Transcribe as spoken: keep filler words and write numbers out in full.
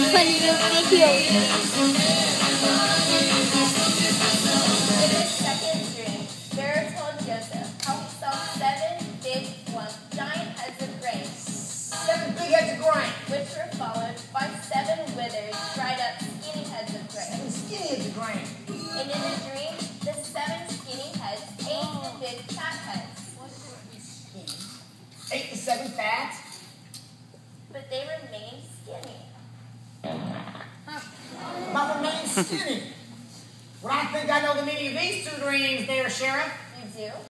funny little video. In his second dream, Pharaoh told Joseph how he saw seven big, one giant heads of grain, Seven big heads of grain. which were followed by seven withered, dried up, skinny heads of grain. Seven skinny heads of grain. And in the dream, the seven skinny heads ate the big fat heads, Ate the seven fat. but they remained skinny. About remain skinny. Well, I think I know the meaning of these two dreams there, Sheriff. You do?